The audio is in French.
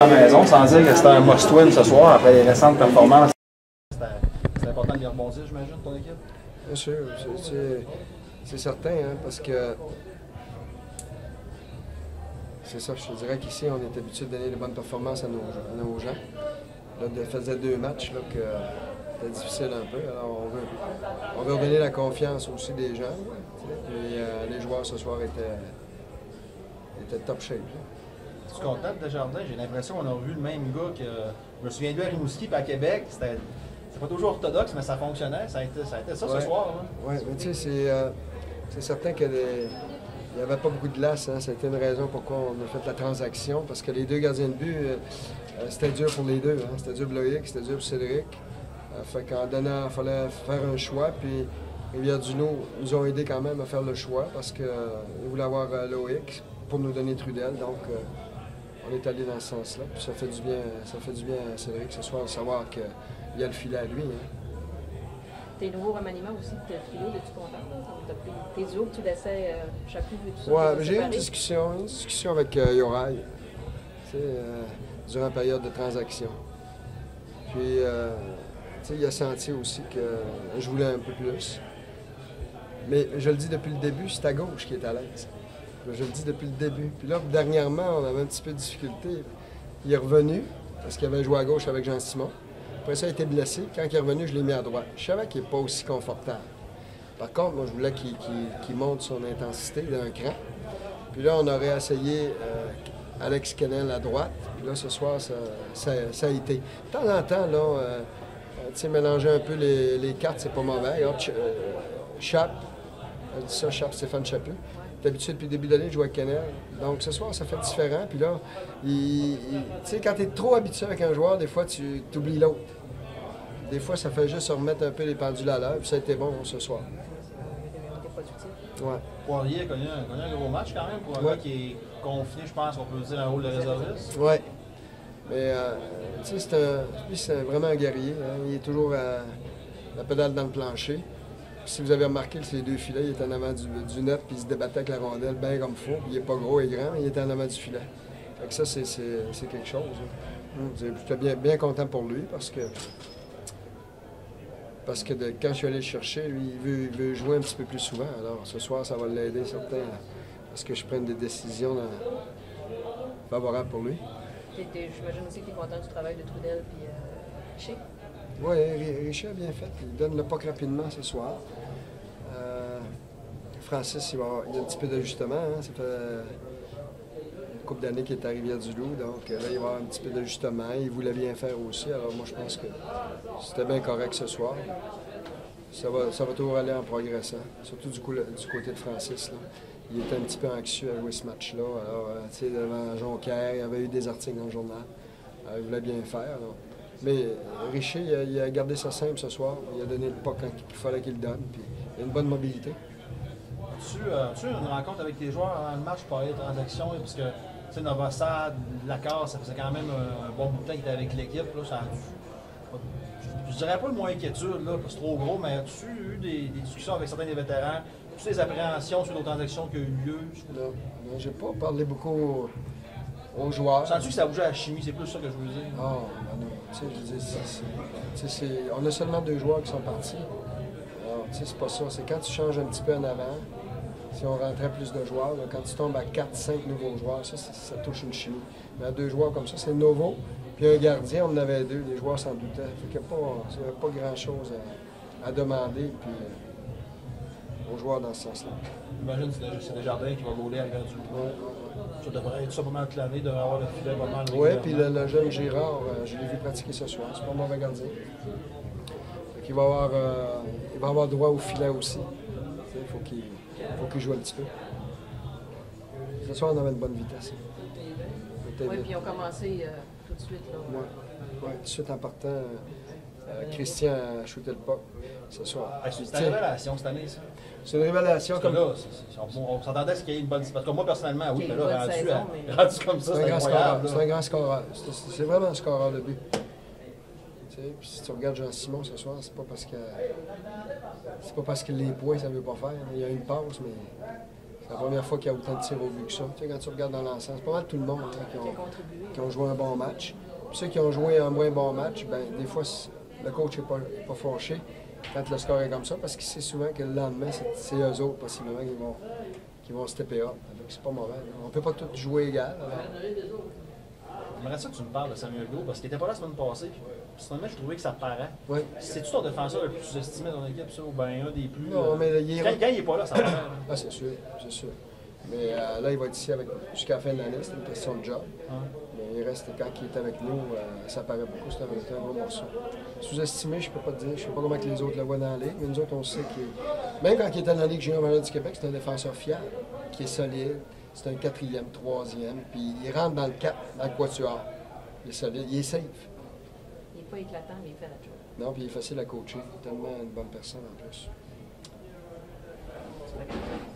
À la maison, sans dire que c'était un must-win ce soir après les récentes performances. C'est important de les rebondir, j'imagine, ton équipe? Bien sûr, c'est certain, hein, parce que c'est ça, je te dirais qu'ici, on est habitué de donner de bonnes performances à nos gens. Là, ça faisait 2 matchs là, que c'était difficile un peu, alors on veut redonner la confiance aussi des gens. Et les joueurs ce soir étaient top shape. Là. Tu es content de Desjardins? J'ai l'impression qu'on a vu le même gars que. Je me souviens de lui à Rimouski et à Québec. C'était pas toujours orthodoxe, mais ça fonctionnait. Ça a été ça ce soir. Oui, mais tu sais, c'est certain qu'il n'y avait pas beaucoup de glace. Hein. C'était une raison pourquoi on a fait la transaction. Parce que les 2 gardiens de but, c'était dur pour les 2. Hein. C'était dur pour Loïc, c'était dur pour Cédric. Fait qu'en donnant, il fallait faire un choix. Puis Rivière-du-Loup nous ont aidé quand même à faire le choix parce qu'ils voulaient avoir Loïc pour nous donner Trudel. Donc, on est allé dans ce sens-là. Puis ça fait du bien à Cédric ce soir de savoir qu'il y a le filet à lui. Hein. Tes nouveaux remaniements aussi de trio, es-tu content? Tes duos que tu laissais chaque coup et tout ça? Oui, j'ai eu une discussion avec Yoraï durant la période de transaction. Puis, il a senti aussi que je voulais un peu plus. Mais je le dis depuis le début, c'est à gauche qui est à l'aise. Je le dis depuis le début. Puis là, dernièrement, on avait un petit peu de difficulté. Il est revenu, parce qu'il avait joué à gauche avec Jean-Simon. Après ça, il a été blessé. Quand il est revenu, je l'ai mis à droite. Je savais qu'il n'est pas aussi confortable. Par contre, moi, je voulais qu'il monte son intensité d'un cran. Puis là, on aurait essayé Alex Kennel à droite. Puis là, ce soir, ça a été. De temps en temps, là, mélanger un peu les cartes, c'est pas mauvais. Chap, je dis ça, Stéphane Chaput. Tu es habitué depuis le début de l'année de jouer avec Kennel. Donc ce soir, ça fait différent. Puis là, tu sais, quand tu es trop habitué avec un joueur, des fois, tu oublies l'autre. Des fois, ça fait juste remettre un peu les pendules à l'heure. Puis ça a été bon ce soir. Ouais. Poirier a connu un gros match quand même pour un gars qui est confiné, je pense qu'on peut dire, un rôle de réserviste. Oui. Mais tu sais, c'est vraiment un guerrier. Hein. Il est toujours à la pédale dans le plancher. Puis si vous avez remarqué, ces 2 filets, il est en avant du net, puis il se débattait avec la rondelle bien comme il faut. Il n'est pas gros et grand, mais il est en avant du filet. Fait que ça, c'est quelque chose. Hein. J'étais bien content pour lui parce que quand je suis allé le chercher, lui, il veut jouer un petit peu plus souvent. Alors ce soir, ça va l'aider certain à ce que je prenne des décisions favorables pour lui. J'imagine aussi que tu es content du travail de Trudel et Richer. Oui, Richer a bien fait. Il donne le puck rapidement ce soir. Francis, il y a un petit peu d'ajustement. Hein. Ça fait une couple d'années qu'il est à Rivière-du-Loup, donc là, il va y avoir un petit peu d'ajustement. Il voulait bien faire aussi, alors moi, je pense que c'était bien correct ce soir. Ça va toujours aller en progressant, surtout du côté de Francis. Là. Il était un petit peu anxieux à jouer ce match-là. Alors, tu sais, devant Jonquière, il y avait eu des articles dans le journal. Alors, il voulait bien faire. Alors. Mais Richer, il a gardé ça simple ce soir. Il a donné le pas quand il fallait qu'il le donne. Puis il a une bonne mobilité. As-tu une rencontre avec les joueurs avant le match pour parler de transactions? Parce que, tu sais, Novosad, Lacazette, ça faisait quand même un bon bout de temps qu'il était avec l'équipe. Je dirais pas le moins inquiétude, là, parce que c'est trop gros, mais as-tu eu des discussions avec certains des vétérans? As-tu des appréhensions sur nos transactions qui ont eu lieu? Non, j'ai pas parlé beaucoup aux joueurs. Sens-tu que ça bougeait à la chimie? C'est plus ça que je veux dire. Ah, non. Tu sais, on a seulement 2 joueurs qui sont partis. Alors, tu sais, c'est pas ça. C'est quand tu changes un petit peu en avant, si on rentrait plus de joueurs, là, quand tu tombes à 4-5 nouveaux joueurs, ça touche une chimie. Mais à 2 joueurs comme ça, c'est nouveau. Puis un gardien, on en avait 2, les joueurs s'en doutaient. Fait qu'il n'y avait pas grand-chose à demander puis, aux joueurs dans ce sens-là. J'imagine que c'est Desjardins qui va gauler à Rivière-du-Loup. Ça devrait être ça pas mal clavé, devrait avoir le filet pas mal. Oui, puis le jeune Girard, je l'ai vu pratiquer ce soir. C'est pas un mauvais gardien. Il va avoir droit au filet aussi. Il faut qu'il joue un petit peu. Ce soir, on avait une bonne vitesse. Oui, puis ils ont commencé tout de suite. Oui, tout de suite en partant, Christian a shooté le puck ce soir. C'est une révélation cette année, ça. C'est une révélation. Comme là, on s'entendait à ce qu'il y ait une bonne... Parce que moi, personnellement, oui, mais là, rendu comme ça, c'est incroyable. C'est un grand scoreur. C'est vraiment un scoreur de but. Puis si tu regardes Jean-Simon ce soir, c'est pas parce que les points, ça ne veut pas faire. Il y a une passe, mais C'est la première fois qu'il y a autant de tirs au but que ça. Tu sais, quand tu regardes dans l'ensemble, c'est pas mal tout le monde hein, qui ont joué un bon match. Puis ceux qui ont joué un moins bon match, ben des fois, le coach n'est pas fâché quand le score est comme ça, parce qu'il sait souvent que le lendemain, c'est eux autres, possiblement, qui vont stepper up. C'est pas mauvais. Là. On peut pas tous jouer égal. J'aimerais ça que tu me parles de Samuel Gault, parce qu'il était pas là la semaine passée. Puis, personnellement, je trouvais que ça paraît. Oui. C'est-tu ton défenseur le plus sous-estimé dans l'équipe, ça, ou bien un des plus. Non, mais quand il est pas là, ça paraît. Ah, c'est sûr, c'est sûr. Mais là, il va être ici jusqu'à la fin de l'année, c'est une question de job. Mais il reste, quand il est avec nous, ça paraît beaucoup, c'est un gros morceau. Sous-estimé, je peux pas te dire, je sais pas comment que les autres le voient dans la ligue, mais nous autres, on sait qu'il même quand il était dans la Ligue junior majeure du Québec, c'est un défenseur fiable, qui est solide, c'est un 4e, 3e, puis il rentre dans le 4, dans le quatuor. Il est solide, il est safe. Il n'est pas éclatant, mais il fait la job. Non, puis il est facile à coacher, tellement une bonne personne en plus.